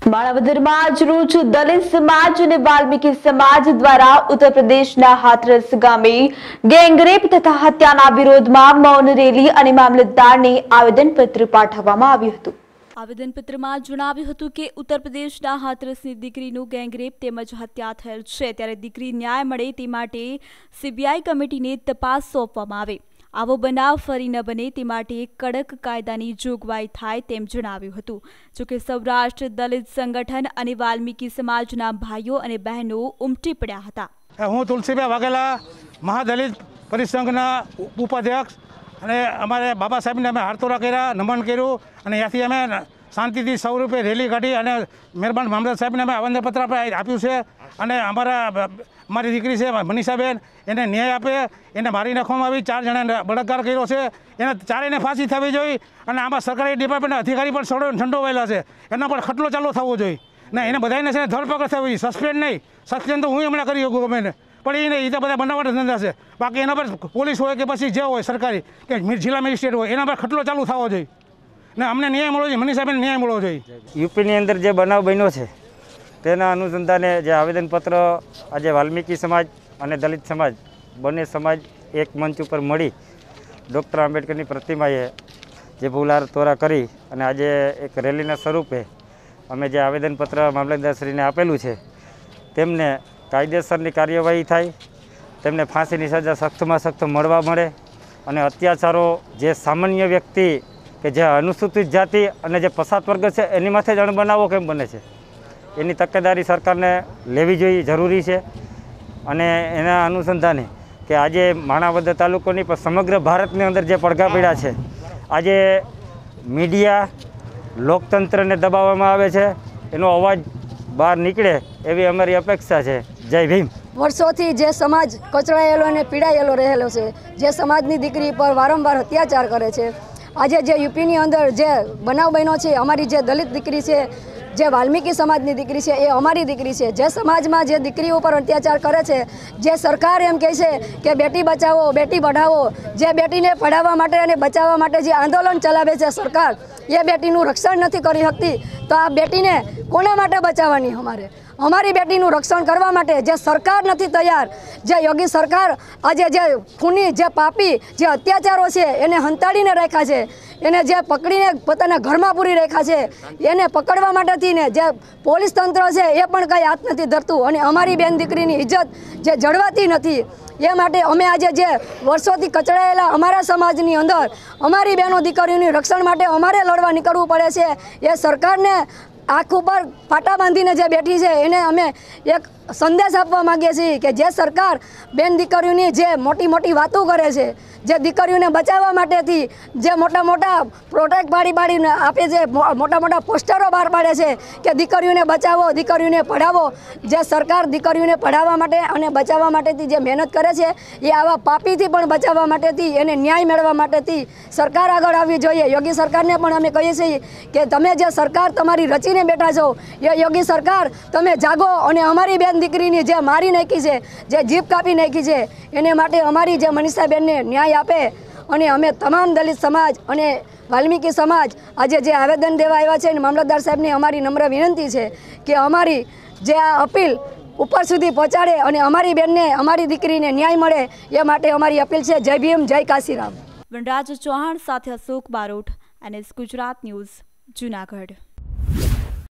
વદરમ રોજ દલિત સમાજ અને વાલ્મીકી સમાજ દ્વારા ઉત્તર પ્રદેશના હાથરસ ગામે ગેંગરેપ તથા હત્યાના વિરોધમાં મૌન રેલી અને મામલતદારને આવેદનપત્ર પાઠવવામાં આવ્યું હતું। આવેદનપત્રમાં જણાવ્યું હતું કે ઉત્તર પ્રદેશના હાથરસની દીકરીનું ગેંગરેપ તેમજ હત્યા થયેલ છે, ત્યારે દીકરી ન્યાય મળે તે માટે સીબીઆઈ કમિટીને તપાસ સોંપવામાં આવે। આવો બનાવ ફરી ન બને તે માટે કડક કાયદાની જોગવાઈ થાય તેમ જણાવ્યું હતું। જોકે સૌરાષ્ટ્ર દલિત સંગઠન અને વાલ્મીકી સમાજના ભાઈઓ અને બહેનો ઉમટી પડ્યા હતા। હું તુલસીભાઈ વાઘેલા મહાદલિત પરિસંઘના ઉપાધ્યક્ષ અને અમારે બાબા સાહેબને અમે હારતોરા કર્યા, નમન કર્યું અને ત્યાંથી અમે શાંતિથી સૌરૂપે રેલી કાઢી અને મહેરબાન મામલતદાર સાહેબને અમે આવેદનપત્ર આપ્યું છે અને અમારી દીકરી છે મનીષાબેન, એને ન્યાય આપે। એને મારી નાખવામાં આવી, 4 જણાને બળાત્કાર કર્યો છે, એને ચારેયને ફાંસી થવી જોઈએ અને આમાં સરકારી ડિપાર્ટમેન્ટના અધિકારી પણ સંડોવાયેલા છે, એના પર ખટલો ચાલુ થવો જોઈએ ને એને બધાને છે ધરપકડ થવી જોઈએ, સસ્પેન્ડ નહીં। સસ્પેન્ડ તો હું હમણાં કરી શકું ગમે એને, પણ એ તો બધા બનાવટ ધંધા છે। બાકી એના પર પોલીસ હોય કે પછી જે હોય સરકારી કે જિલ્લા મેજિસ્ટ્રેટ હોય એના પર ખટલો ચાલુ થવો જોઈએ ને અમને ન્યાય મળવો જોઈએ, મનીષાબેન ન્યાય મળવો જોઈએ। યુપીની અંદર જે બનાવ બન્યો છે તેના અનુસંધાને જે આવેદનપત્ર આજે વાલ્મીકી સમાજ અને દલિત સમાજ બંને સમાજ એક મંચ ઉપર મળી ડૉક્ટર આંબેડકરની પ્રતિમાએ જે ભૂલાર તોરા કરી અને આજે એક રેલીના સ્વરૂપે અમે જે આવેદનપત્ર મામલતદારશ્રીને આપેલું છે તેમને કાયદેસરની કાર્યવાહી થાય, તેમને ફાંસીની સજા સખ્તમાં સખ્ત મળવા મળે અને અત્યાચારો જે સામાન્ય વ્યક્તિ કે જે અનુસૂચિત જાતિ અને જે પછાત વર્ગ છે એની માથે જ અણબનાવો કેમ બને છે એની તકેદારી સરકારને લેવી જોઈએ, જરૂરી છે। અને એના અનુસંધાને કે આજે માણાવદર તાલુકાની પણ સમગ્ર ભારતની અંદર જે પડઘા પડ્યા છે, આજે મીડિયા લોકતંત્રને દબાવવામાં આવે છે, એનો અવાજ બહાર નીકળે એવી અમારી અપેક્ષા છે। જય ભીમ। વર્ષોથી જે સમાજ કચડાયેલો અને પીડાયેલો રહેલો છે, જે સમાજની દીકરી પર વારંવાર અત્યાચાર કરે છે, આજે જે યુપીની અંદર જે બનાવ બન્યો છે, અમારી જે દલિત દીકરી છે, જે વાલ્મીકી સમાજની દીકરી છે, એ અમારી દીકરી છે। જે સમાજમાં જે દીકરીઓ ઉપર અત્યાચાર કરે છે, જે સરકાર એમ કહે છે કે બેટી બચાવો બેટી પઢાવો, જે બેટીને પઢાવવા માટે અને બચાવવા માટે જે આંદોલન ચલાવે છે સરકાર, એ બેટીનું રક્ષણ નથી કરી શકતી, તો આ બેટીને કોના માટે બચાવવાની? અમારી બેટીનું રક્ષણ કરવા માટે જે સરકાર નથી તૈયાર, જે યોગી સરકાર આજે જે ખૂની જે પાપી જે અત્યાચારો છે એને હંતાડીને રાખ્યા છે, એને જે પકડીને પોતાના ઘરમાં પૂરી રાખ્યા છે, એને પકડવા માટેથી ને જે પોલીસ તંત્ર છે એ પણ કંઈ હાથ નથી ધરતું અને અમારી બેન દીકરીની ઇજ્જત જે જળવાતી નથી। એ માટે અમે આજે જે વર્ષોથી કચડાયેલા અમારા સમાજની અંદર અમારી બહેનો દીકરીઓની રક્ષણ માટે અમારે લડવા નીકળવું પડે છે। એ સરકારને આંખ ઉપર પાટા બાંધીને જે બેઠી છે એને અમે એક સંદેશ આપવા માગીએ છીએ કે જે સરકાર બેન દીકરીઓની જે મોટી મોટી વાતો કરે છે, જે દીકરીઓને બચાવવા માટેથી જે મોટા મોટા પ્રોટેક્ટ પાડીને આપે છે, મોટા મોટા પોસ્ટરો બહાર પાડે છે કે દીકરીઓને બચાવો દીકરીઓને પઢાવો, જે સરકાર દીકરીઓને પઢાવવા માટે અને બચાવવા માટેથી જે મહેનત કરે છે એ આવા પાપીથી પણ બચાવવા માટેથી એને ન્યાય મેળવવા માટેથી સરકાર આગળ આવવી જોઈએ। યોગી સરકારને પણ અમે કહીએ છીએ કે તમે જે સરકાર તમારી રચીને બેઠા છો એ યોગી સરકાર તમે જાગો અને અમારી બેન દીકરીની જે મારી નાખી છે, જે જીભ કાપી નાખી છે, એને માટે અમારી જે મનીષાબેનને ન્યાય આપે। અને અમે તમામ દલિત સમાજ અને વાલ્મીકી સમાજ આજે જે આવેદન દેવા આવ્યા છે, મામલતદાર સાહેબને અમારી નમ્ર વિનંતી છે કે અમારી જે આ અપીલ ઉપર સુધી પહોંચાડે અને અમારી બેનને અમારી દીકરીને ન્યાય મળે એ માટે અમારી અપીલ છે। જય ભીમ, જય કાશીરામ। વનરાજ ચૌહાણ સાથે અશોક બારોટ, NS ગુજરાત ન્યૂઝ, જૂનાગઢ।